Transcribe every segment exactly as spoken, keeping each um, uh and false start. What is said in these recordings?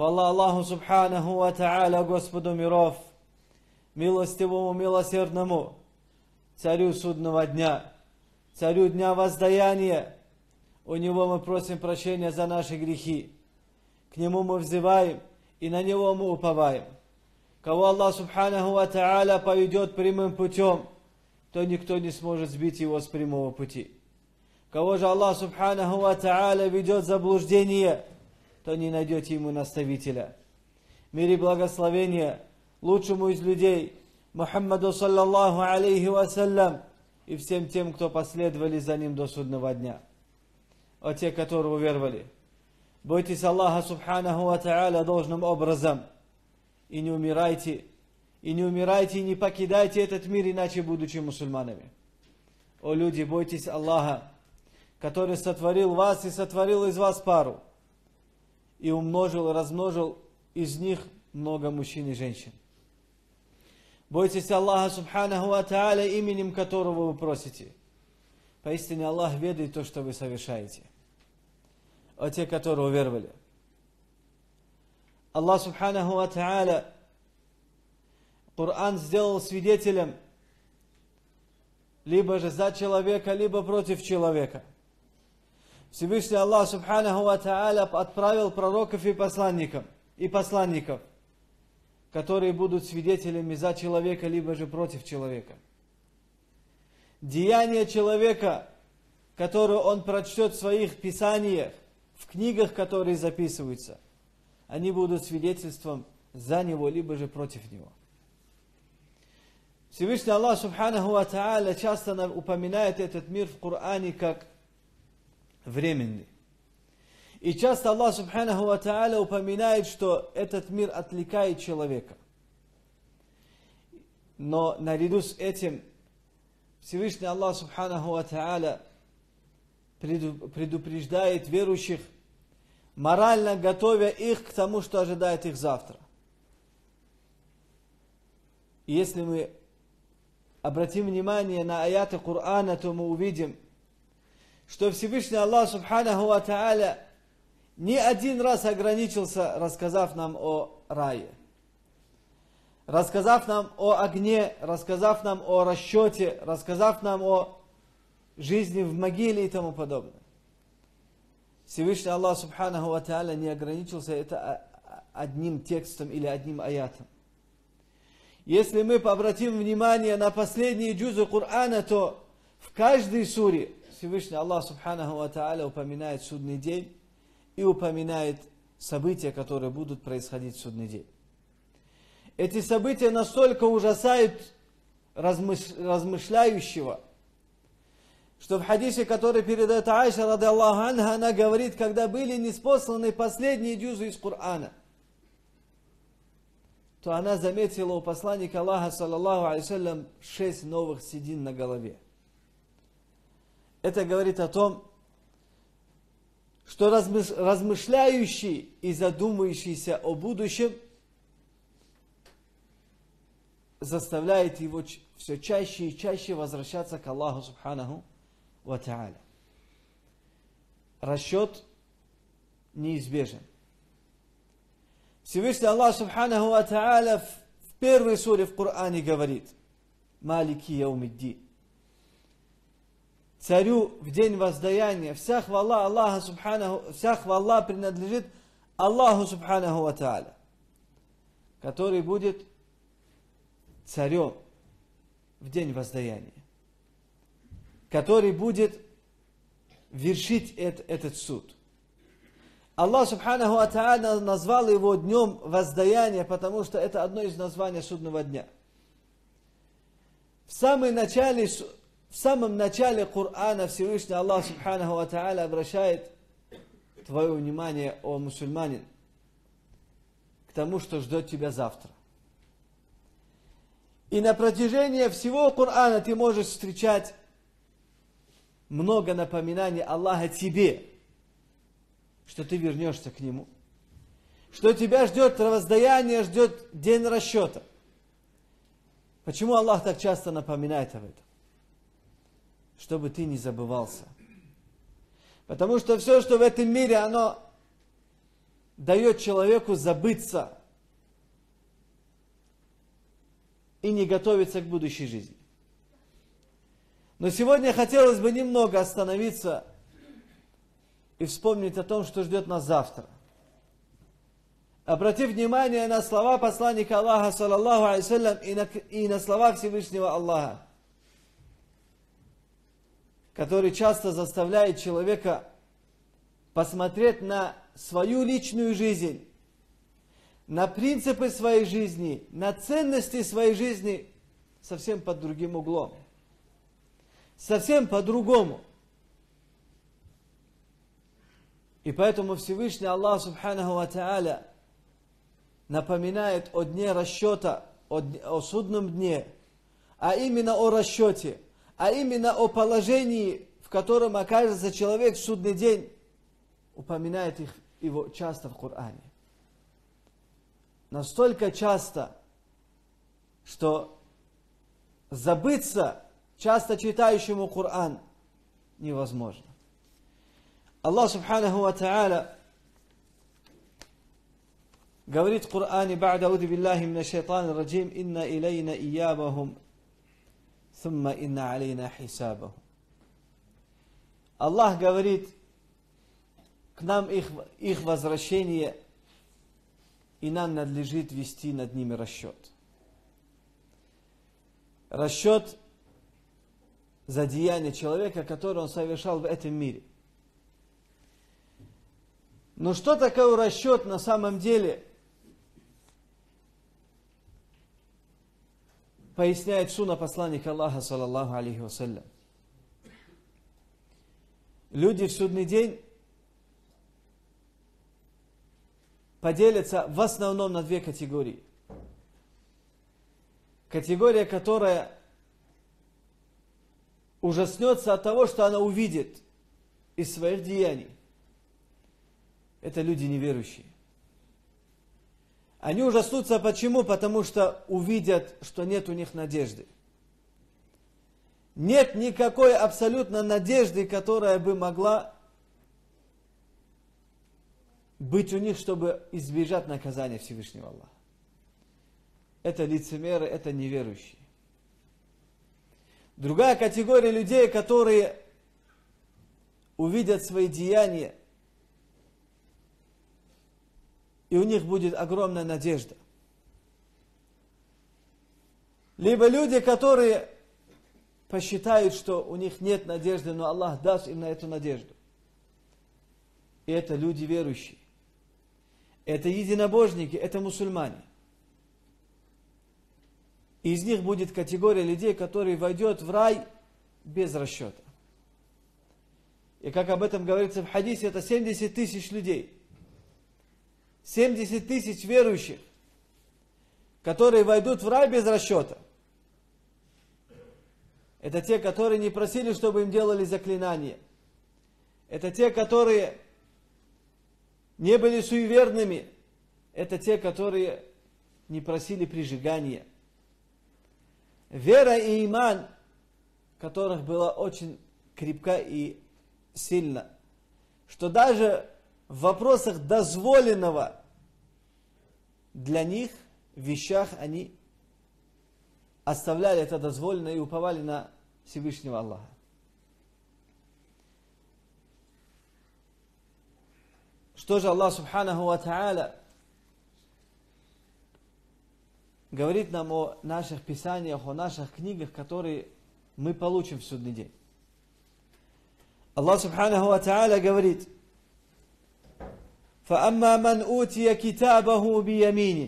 Хвала Аллаху Субханаху ва Та'аля, Господу миров, милостивому, милосердному, Царю судного дня, Царю дня воздаяния. У Него мы просим прощения за наши грехи. К Нему мы взываем, и на Него мы уповаем. Кого Аллах Субханаху ва Та'аля поведет прямым путем, то никто не сможет сбить его с прямого пути. Кого же Аллах Субханаху ва Та'аля ведет в заблуждение, то не найдете ему наставителя. Мир и благословение лучшему из людей, Мухаммаду саллаллаху алейхи вассалям, и всем тем, кто последовали за ним до судного дня. О те, которые уверовали, бойтесь Аллаха Субханаху ва Та'аля должным образом, и не умирайте, и не умирайте, и не покидайте этот мир, иначе будучи мусульманами. О люди, бойтесь Аллаха, который сотворил вас и сотворил из вас пару, и умножил, размножил из них много мужчин и женщин. Бойтесь Аллаха Субханаху ва Та'аля, именем которого вы просите. Поистине Аллах ведает то, что вы совершаете. О те, которые уверовали. Аллах Субханаху ва Та'аля Коран сделал свидетелем либо же за человека, либо против человека. Всевышний Аллах Субханаху ва Та'аля отправил пророков и посланников, и посланников, которые будут свидетелями за человека, либо же против человека. Деяния человека, которые он прочтет в своих писаниях, в книгах, которые записываются, они будут свидетельством за него, либо же против него. Всевышний Аллах Субханаху ва Та'аля часто упоминает этот мир в Коране как временный. И часто Аллах Субханаху ва Та'аля упоминает, что этот мир отвлекает человека. Но наряду с этим Всевышний Аллах Субханаху ва Та'аля предупреждает верующих, морально готовя их к тому, что ожидает их завтра. И если мы обратим внимание на аяты Корана, то мы увидим, что Всевышний Аллах Субханаху ва Та'аля не один раз ограничился, рассказав нам о рае, рассказав нам о огне, рассказав нам о расчете, рассказав нам о жизни в могиле и тому подобное. Всевышний Аллах Субханаху ва Та'аля не ограничился это одним текстом или одним аятом. Если мы обратим внимание на последние джузы Корана, то в каждой суре Всевышний Аллах Субханаху ва Та'аля упоминает судный день и упоминает события, которые будут происходить в судный день. Эти события настолько ужасают размышляющего, что в хадисе, который передает Аиша, ради Аллаху анха, она говорит, когда были ниспосланы последние джузы из Корана, то она заметила у посланника Аллаха, саллаллаху алейхи вассалям, шесть новых седин на голове. Это говорит о том, что размышляющий и задумывающийся о будущем заставляет его все чаще и чаще возвращаться к Аллаху Субханаху ва Та'аля. Расчет неизбежен. Всевышний Аллах Субханаху ва Та'аля в первой суре в Коране говорит: Малики яумиддин. Царю в день воздаяния. Вся хвала Аллаха Субханаху, вся хвала принадлежит Аллаху Субханаху ва Та'аля, который будет царем в день воздаяния, который будет вершить этот, этот суд. Аллах Субханаху ва Та'аля назвал его днем воздаяния, потому что это одно из названий судного дня. В самом начале, в самом начале Корана Всевышний Аллах Субханаху ва Та'аля обращает твое внимание, о мусульманин, к тому, что ждет тебя завтра. И на протяжении всего Корана ты можешь встречать много напоминаний Аллаха тебе, что ты вернешься к Нему, что тебя ждет воздаяние, ждет день расчета. Почему Аллах так часто напоминает об этом? Чтобы ты не забывался. Потому что все, что в этом мире, оно дает человеку забыться и не готовиться к будущей жизни. Но сегодня хотелось бы немного остановиться и вспомнить о том, что ждет нас завтра. Обратив внимание на слова посланника Аллаха, саллаллаху алейхи вассалям, и на, и на слова Всевышнего Аллаха, который часто заставляет человека посмотреть на свою личную жизнь, на принципы своей жизни, на ценности своей жизни совсем под другим углом. Совсем по-другому. И поэтому Всевышний Аллах Субханаху ва Тааля напоминает о дне расчета, о, о судном дне, а именно о расчете, а именно о положении, в котором окажется человек в судный день, упоминает их, его часто в Коране. Настолько часто, что забыться часто читающему Коран невозможно. Аллах Субханаху ва Тааля говорит в Коране: «Ба'да ауду биллахи минаш шайтани раджим, инна илейна иябахум, сумма инна алейна хисабахум». Аллах говорит, к нам их, их возвращение, и нам надлежит вести над ними расчет. Расчет за деяние человека, которое он совершал в этом мире. Но что такое расчет на самом деле? Поясняет сунна посланника Аллаха, саллаллаху алейхи вассалям. Люди в судный день поделятся в основном на две категории. Категория, которая ужаснется от того, что она увидит из своих деяний. Это люди неверующие. Они ужаснутся почему? Потому что увидят, что нет у них надежды. Нет никакой абсолютно надежды, которая бы могла быть у них, чтобы избежать наказания Всевышнего Аллаха. Это лицемеры, это неверующие. Другая категория людей, которые увидят свои деяния, и у них будет огромная надежда. Либо люди, которые посчитают, что у них нет надежды, но Аллах даст им на эту надежду. И это люди верующие. Это единобожники, это мусульмане. Из них будет категория людей, которые войдет в рай без расчета. И как об этом говорится в хадисе, это семьдесят тысяч людей. семьдесят тысяч верующих, которые войдут в рай без расчета. Это те, которые не просили, чтобы им делали заклинания. Это те, которые не были суеверными. Это те, которые не просили прижигания. Вера и иман, которых была очень крепка и сильна, что даже в вопросах дозволенного для них вещах они оставляли это дозволенное и уповали на Всевышнего Аллаха. Что же Аллах Субханаху ва Тааля говорит нам о наших писаниях, о наших книгах, которые мы получим в судный день? Аллах Субханаху ва Тааля говорит: فَأَمَّا مَنْ أُوتِيَ كِتَابَهُ بِيَمِينِهِ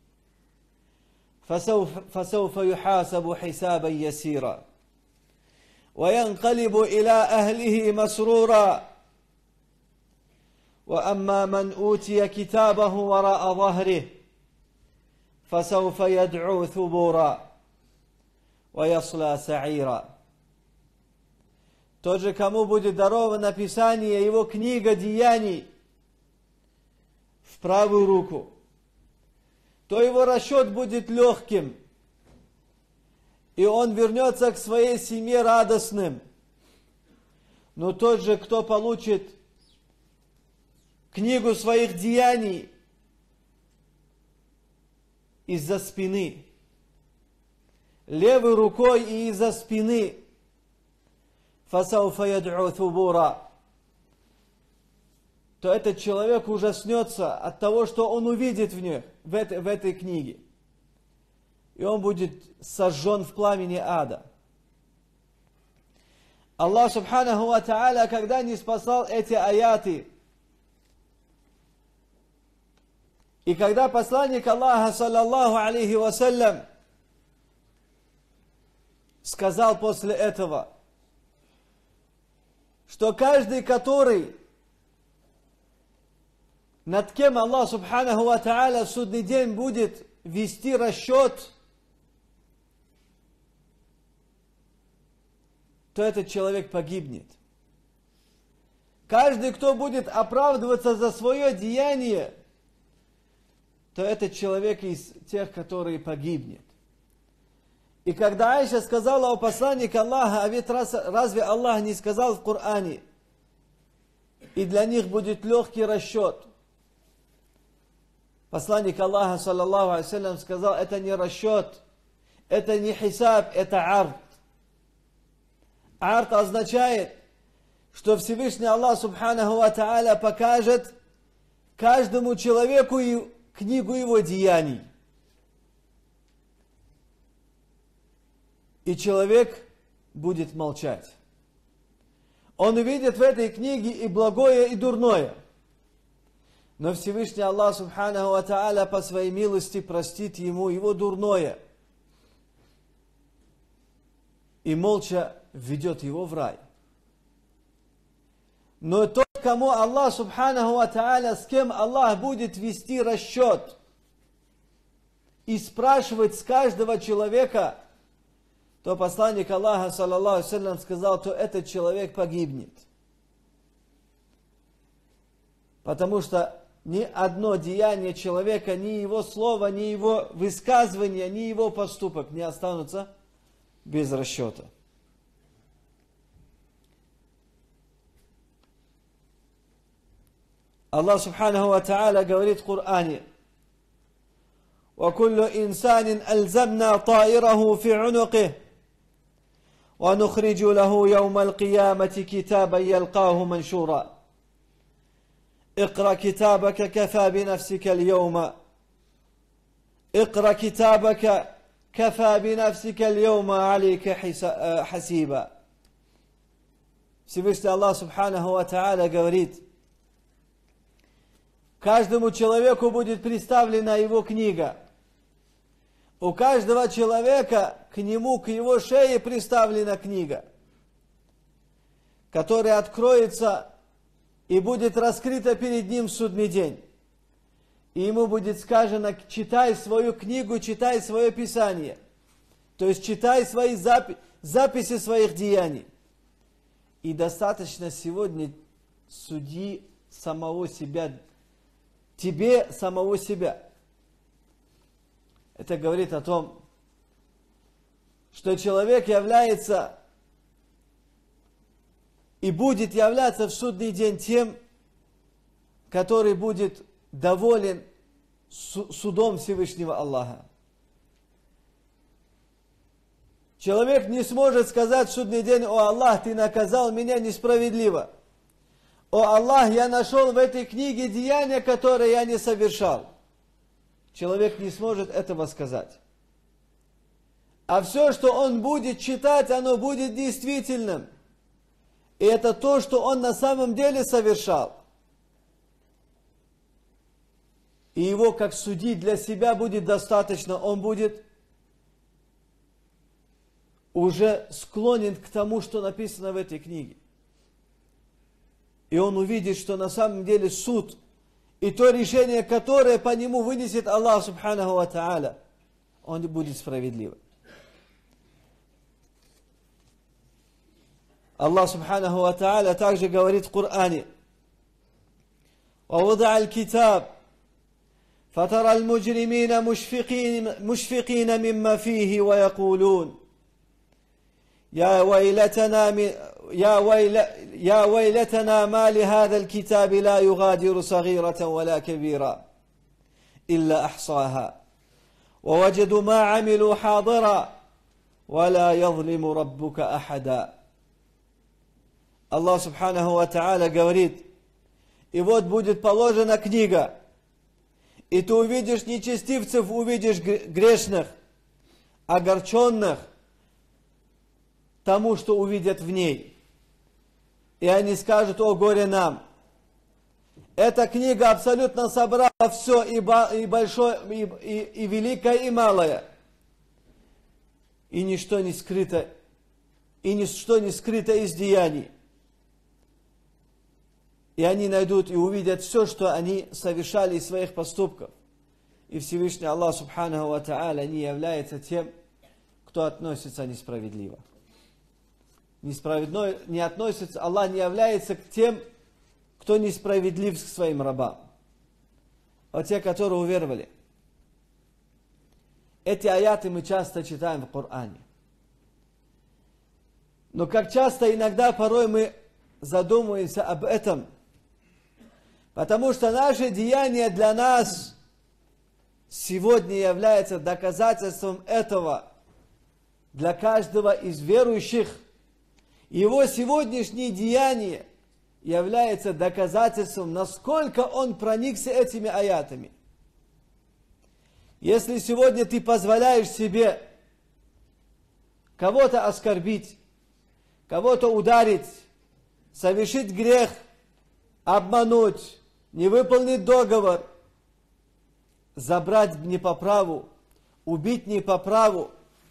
فسوف, فسوف يحاسب حسابا يسيرا وينقلب إلى أهله مسرورا وأما من أوتي كتابه وراء ظهره فسوف يدعو ثبورا ويصلى سعيرا. Тот же, кому будет даровано Писание, его книга деяний в правую руку, то его расчет будет легким, и он вернется к своей семье радостным. Но тот же, кто получит книгу своих деяний из-за спины, левой рукой и из-за спины. Фасауфа яд'у thubura. То этот человек ужаснется от того, что он увидит в ней, в этой, в этой книге. И он будет сожжен в пламени ада. Аллах Субханаху ва Та'аля, когда не спасал эти аяты, и когда посланник Аллаха, саллаллаху алейхи вассалям, сказал после этого, что каждый, который, над кем Аллах Субханаху ва Та'аля в судный день будет вести расчет, то этот человек погибнет. Каждый, кто будет оправдываться за свое деяние, то этот человек из тех, которые погибнет. И когда Айша сказала о посланнике Аллаха, а ведь раз, разве Аллах не сказал в Коране, и для них будет легкий расчет. Посланник Аллаха, саллаллаху алейхи сказал, это не расчет, это не хисаб, это арт. Арт означает, что Всевышний Аллах Субханаху ва Та'аля покажет каждому человеку и книгу его деяний. И человек будет молчать. Он увидит в этой книге и благое, и дурное. Но Всевышний Аллах Субханаху ва Та'аля по своей милости простит ему его дурное. И молча введет его в рай. Но тот, кому Аллах Субханаху ва Та'аля, с кем Аллах будет вести расчет и спрашивать с каждого человека, то посланник Аллаха, саллаллаху алейхи ва саллям, сказал, то этот человек погибнет. Потому что ни одно деяние человека, ни его слово, ни его высказывание, ни его поступок не останутся без расчета. Аллах Субханаху ва Та'аля говорит в Коране: وَكُلُّ إِنسَانٍ أَلْزَمْنَا طَائِرَهُ فِي عُنُقِهِ وَنُخْرِجُ لَهُ يَوْمَ الْقِيَامَةِ كِتَابًا يَلْقَاهُ مَنْشُورًا اقرأ كتابك كفى بنفسك اليوم اقرأ كتابك كفى بنفسك اليوم عليك حسيبا. Всевышний Аллах Субханаху ва Та'аля говорит: каждому человеку будет представлена его книга. У каждого человека к нему, к его шее представлена книга, которая откроется и будет раскрыта перед ним в судный день. И ему будет сказано: читай свою книгу, читай свое Писание. То есть читай свои запи- записи своих деяний. И достаточно сегодня суди самого себя, тебе самого себя. Это говорит о том, что человек является и будет являться в судный день тем, который будет доволен судом Всевышнего Аллаха. Человек не сможет сказать в судный день: «О Аллах, ты наказал меня несправедливо. О Аллах, я нашел в этой книге деяния, которые я не совершал». Человек не сможет этого сказать. А все, что он будет читать, оно будет действительным. И это то, что он на самом деле совершал. И его, как судить для себя, будет достаточно. Он будет уже склонен к тому, что написано в этой книге. И он увидит, что на самом деле суд и то решение, которое по нему вынесет Аллах Субханаху ва Та'аля, он будет справедливым. Аллах Субханаху ва Та'аля также говорит в Коране: وَوَضَعَ الْكِتَابِ فَتَرَى الْمُجْرِمِينَ مُشْفِقِينَ, مشفقين مِمَّا فِيهِ وَيَقُولُونَ يا ويلتنا من يا ويل يا ويلتنا ما لهذا الكتاب لا يغادر صغيرة ولا كبيرة إلا أحصاها ووجدوا ما عملوا حاضرا ولا يظلم ربك أحدا. Аллах Субханаху ва Тааля говорит: и вот будет положена книга, и ты увидишь нечестивцев, увидишь грешных, огорченных тому, что увидят в ней. И они скажут: о горе нам! Эта книга абсолютно собрала все, и, и большое, и, и, и великое, и малое. И ничто не скрыто, и ничто не скрыто из деяний. И они найдут и увидят все, что они совершали из своих поступков. И Всевышний Аллах Субханаху ва Тааля не является тем, кто относится несправедливо. Несправедливо не относится, Аллах не является к тем, кто несправедлив к своим рабам. Вот те, которые уверовали. Эти аяты мы часто читаем в Коране. Но как часто, иногда, порой мы задумываемся об этом. Потому что наши деяния для нас сегодня являются доказательством этого для каждого из верующих. Его сегодняшние деяния является доказательством, насколько он проникся этими аятами. Если сегодня ты позволяешь себе кого-то оскорбить, кого-то ударить, совершить грех, обмануть, не выполнить договор, забрать не по праву, убить не по праву.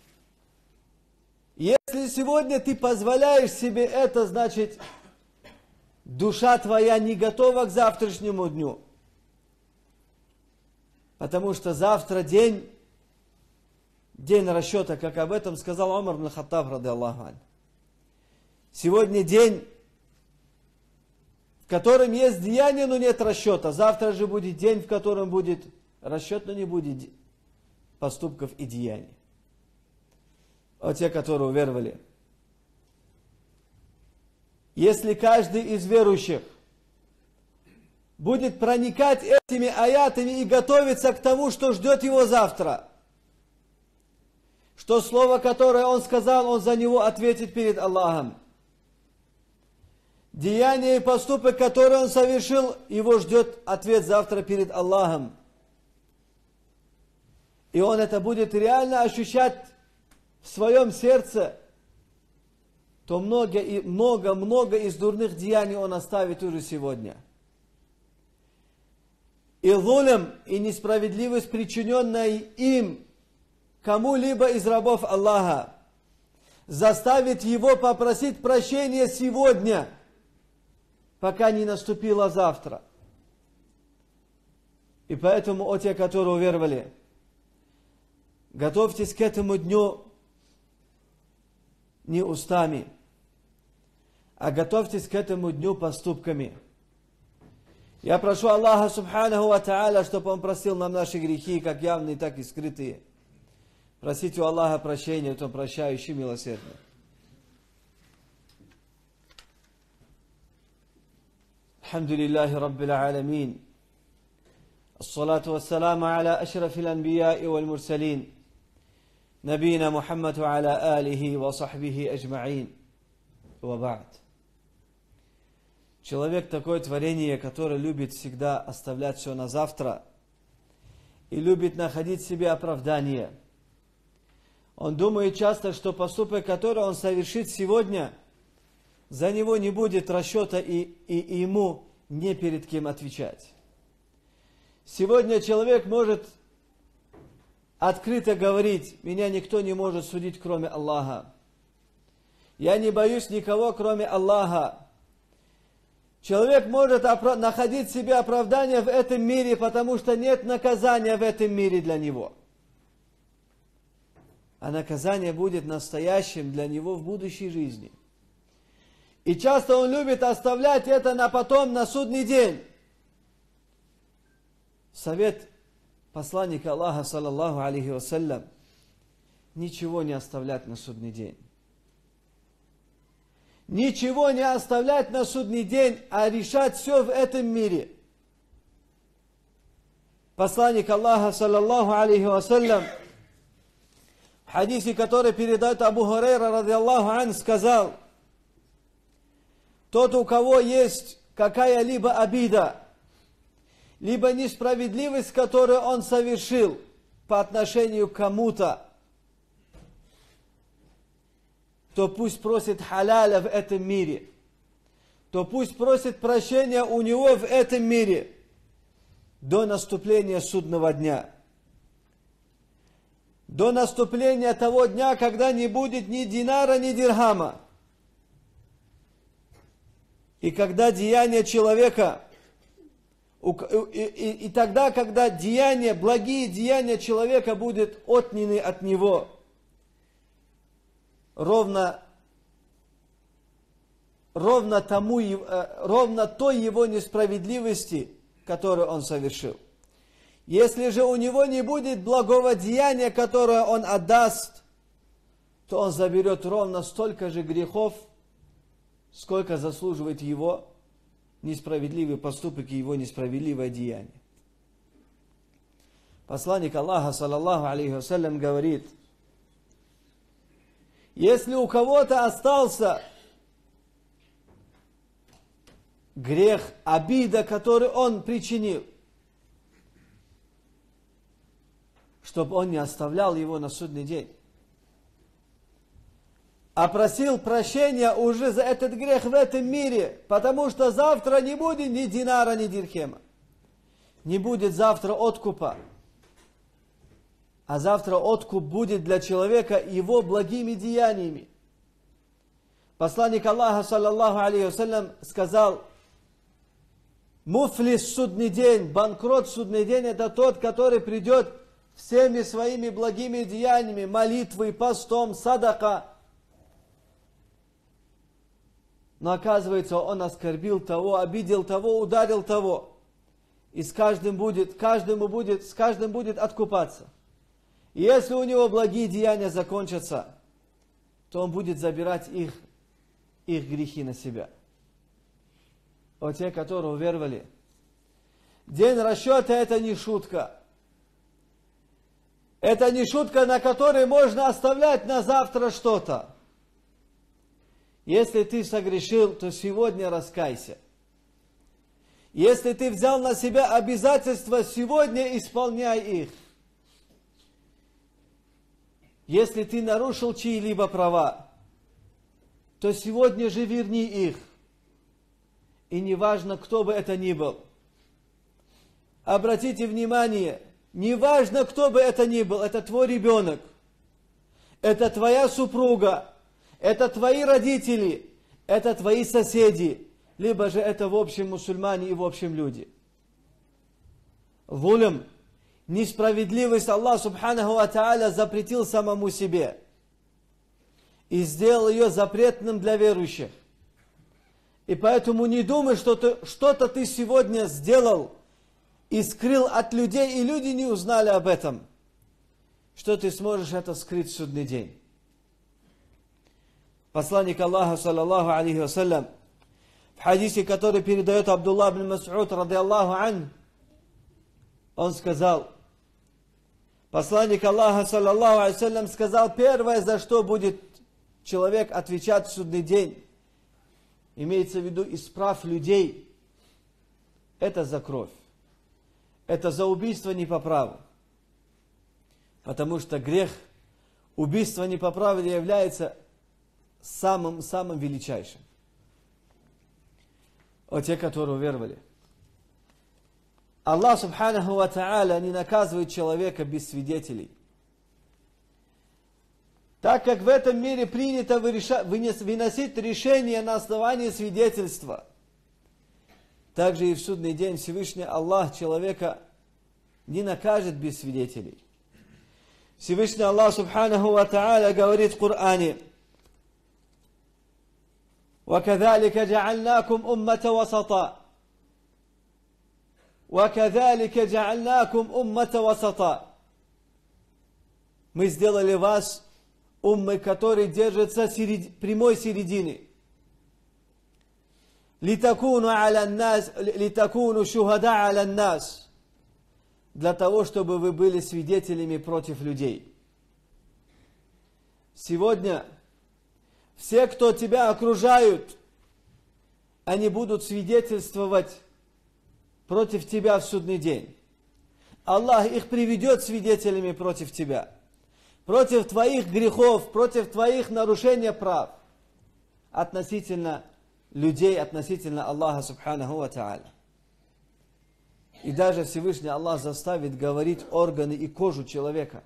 Если сегодня ты позволяешь себе это, значит, душа твоя не готова к завтрашнему дню. Потому что завтра день, день расчета, как об этом сказал Умар ибн Хаттаб, ради Аллаху ан. Сегодня день, в котором есть деяние, но нет расчета. Завтра же будет день, в котором будет расчет, но не будет поступков и деяний. Вот те, которые уверовали. Если каждый из верующих будет проникать этими аятами и готовиться к тому, что ждет его завтра, что слово, которое он сказал, он за него ответит перед Аллахом. Деяние и поступок, который он совершил, его ждет ответ завтра перед Аллахом. И он это будет реально ощущать в своем сердце, то много и много-много из дурных деяний он оставит уже сегодня. И зулм, и несправедливость, причиненная им кому-либо из рабов Аллаха, заставит его попросить прощения сегодня, пока не наступило завтра. И поэтому, о те, которые уверовали, готовьтесь к этому дню не устами, а готовьтесь к этому дню поступками. Я прошу Аллаха Субханаху ва Тааля, чтобы Он простил нам наши грехи, как явные, так и скрытые. Просите у Аллаха прощения, Он прощающий, милосердный. Алхамдулиллахи Раббил Аламин. Ассалату вассаламу аля ашрафил анбияи валь мурсалин. Набина Мухаммаду аля алихи ва сахбихи аджмаин. Ва ба'д. Человек такое творение, которое любит всегда оставлять все на завтра и любит находить себе оправдание. Он думает часто, что поступок, который он совершит сегодня, за него не будет расчета и, и, и ему не перед кем отвечать. Сегодня человек может открыто говорить: меня никто не может судить, кроме Аллаха. Я не боюсь никого, кроме Аллаха. Человек может находить себе оправдание в этом мире, потому что нет наказания в этом мире для него. А наказание будет настоящим для него в будущей жизни. И часто он любит оставлять это на потом, на судный день. Совет посланника Аллаха, саллаллаху алейхи вассалям: ничего не оставлять на судный день. ничего не оставлять на судный день, а решать все в этом мире. Посланник Аллаха, саллаллаху алейхи вассалям, в хадисе, который передает Абу Хурайра, радиаллаху ан, сказал: тот, у кого есть какая-либо обида, либо несправедливость, которую он совершил по отношению к кому-то, то пусть просит халяля в этом мире, то пусть просит прощения у него в этом мире до наступления судного дня. До наступления того дня, когда не будет ни динара, ни дирхама. И когда деяния человека, и, и, и тогда, когда деяния, благие деяния человека будут отняты от него, ровно, ровно, тому, ровно той его несправедливости, которую он совершил. Если же у него не будет благого деяния, которое он отдаст, то он заберет ровно столько же грехов, сколько заслуживает его несправедливый поступок и его несправедливое деяние. Посланник Аллаха, саллаллаху алейхи вассалям, говорит: если у кого-то остался грех, обида, который он причинил, чтобы он не оставлял его на судный день, а просил прощения уже за этот грех в этом мире, потому что завтра не будет ни динара, ни дирхема. Не будет завтра откупа. А завтра откуп будет для человека его благими деяниями. Посланник Аллаха, саллаллаху алейхи вассалям, сказал: муфлис, судный день, банкрот судный день, это тот, который придет всеми своими благими деяниями, молитвой, постом, садака. Но оказывается, он оскорбил того, обидел того, ударил того. И с каждым будет, каждому будет, с каждым будет откупаться. И если у него благие деяния закончатся, то он будет забирать их, их грехи на себя. Вот те, которые уверовали. День расчета — это не шутка. Это не шутка, на которой можно оставлять на завтра что-то. Если ты согрешил, то сегодня раскайся. Если ты взял на себя обязательства, сегодня исполняй их. Если ты нарушил чьи-либо права, то сегодня же верни их. И неважно, кто бы это ни был. Обратите внимание, неважно, кто бы это ни был, это твой ребенок, это твоя супруга, это твои родители, это твои соседи, либо же это в общем мусульмане и в общем люди. Зулм, несправедливость Аллах субханаху ва тааля запретил самому себе и сделал ее запретным для верующих. И поэтому не думай, что ты, что-то ты сегодня сделал и скрыл от людей, и люди не узнали об этом, что ты сможешь это скрыть в судный день. Посланник Аллаха, саллаллаху алейхи вассалям, в хадисе, который передает Абдулла ибн Мас'уд, радиаллаху ан, он сказал, посланник Аллаха, саллаллаху алейхи вассалям, сказал: первое, за что будет человек отвечать в судный день, имеется в виду исправ людей, это за кровь. Это за убийство не по праву. Потому что грех, убийство не по праву является самым-самым величайшим. Вот те, которые уверовали. Аллах субханаху ва тааля не наказывает человека без свидетелей. Так как в этом мире принято выносить решение на основании свидетельства, также и в судный день Всевышний Аллах человека не накажет без свидетелей. Всевышний Аллах субханаху ва тааля говорит в Коране: وَكَذَلِكَ جَعَلْنَاكُمْ أُمَّةً وَسَطًا وَكَذَلِكَ جَعَلْنَاكُمْ أُمَّةً وَسَطًا. Мы сделали вас уммой, которые держатся серед... прямой середины. литакуну аля нас, литакуну шухада аля нас, для того, чтобы вы были свидетелями против людей. Сегодня все, кто тебя окружают, они будут свидетельствовать против тебя в судный день. Аллах их приведет свидетелями против тебя, против твоих грехов, против твоих нарушений прав относительно людей, относительно Аллаха Субханаху ва Тааля. И даже Всевышний Аллах заставит говорить органы и кожу человека.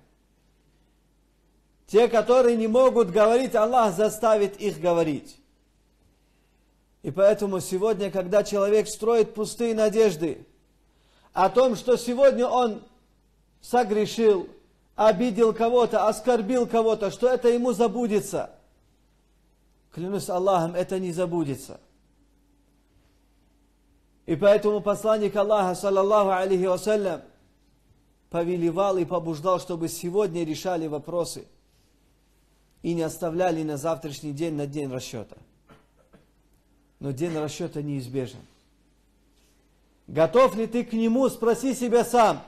Те, которые не могут говорить, Аллах заставит их говорить. И поэтому сегодня, когда человек строит пустые надежды о том, что сегодня он согрешил, обидел кого-то, оскорбил кого-то, что это ему забудется. Клянусь Аллахом, это не забудется. И поэтому посланник Аллаха, саллаллаху алейхи вассалям, повелевал и побуждал, чтобы сегодня решали вопросы и не оставляли на завтрашний день, на день расчета. Но день расчета неизбежен. Готов ли ты к нему, спроси себя сам.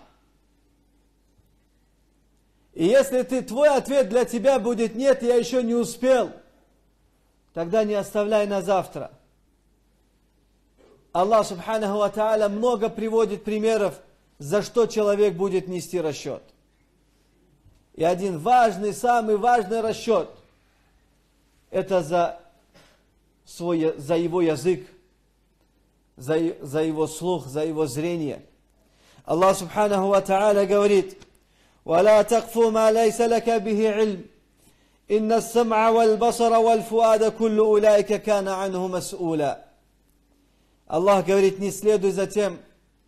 И если ты, твой ответ для тебя будет «нет, я еще не успел», тогда не оставляй на завтра. Аллах Субханаху ва Тааля много приводит примеров, за что человек будет нести расчет. И один важный, самый важный расчет – это за, свой, за его язык, за, за его слух, за его зрение. Аллах Субханаху ва Тааля говорит: «Валя такфу ма лайса лака бихи илм, инна ас-сам'a валь басара валь фуада куллу улайка кана анху мас'ула». Аллах говорит: не следуй за тем,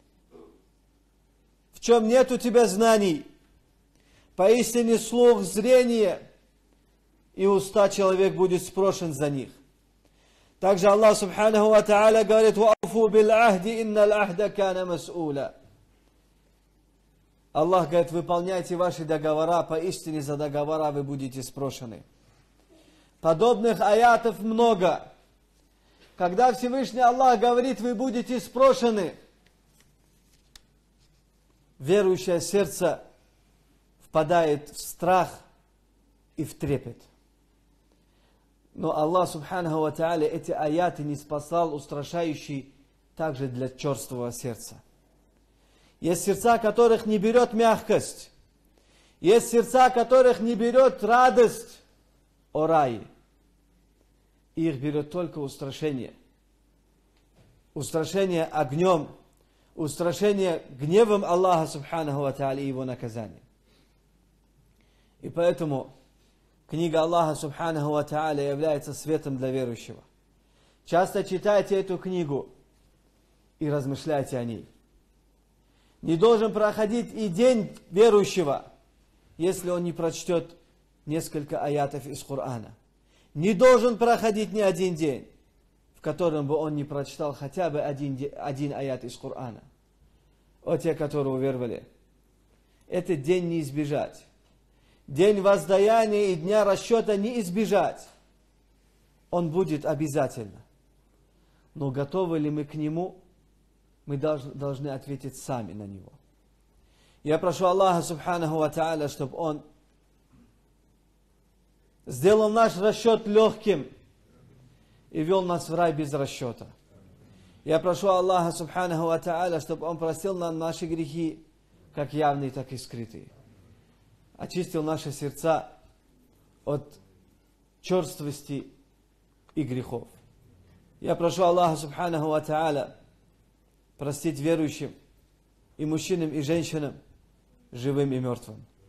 в чем нет у тебя знаний. Поистине слух, зрение и уста человек будет спрошен за них. Также Аллах Субханаху ва Тааля говорит: «Ва'афу бил ахди, инна аль-ахда кана мас'ула». Аллах говорит: выполняйте ваши договора, поистине за договора вы будете спрошены. Подобных аятов много. Когда Всевышний Аллах говорит: вы будете спрошены, верующее сердце впадает в страх и в трепет. Но Аллах Субханаху ва Тааля эти аяты не спасал устрашающий также для черствого сердца. Есть сердца, которых не берет мягкость. Есть сердца, которых не берет радость о рае. Их берет только устрашение. Устрашение огнем, устрашение гневом Аллаха Субханаху ва Тааля и его наказанием. И поэтому книга Аллаха Субханаху ва Тааля является светом для верующего. Часто читайте эту книгу и размышляйте о ней. Не должен проходить и день верующего, если он не прочтет несколько аятов из Корана. Не должен проходить ни один день, в котором бы он не прочитал хотя бы один, один аят из Корана. О те, которые уверовали. Этот день не избежать. День воздаяния и дня расчета не избежать. Он будет обязательно. Но готовы ли мы к нему, мы должны ответить сами на него. Я прошу Аллаха Субханаху ва Тааля, чтобы Он сделал наш расчет легким и вел нас в рай без расчета. Я прошу Аллаха Субханаху ва Тааля, чтобы Он простил нам наши грехи, как явные, так и скрытые. Очистил наши сердца от черствости и грехов. Я прошу Аллаха Субханаху ва Тааля простить верующим и мужчинам, и женщинам, живым и мертвым.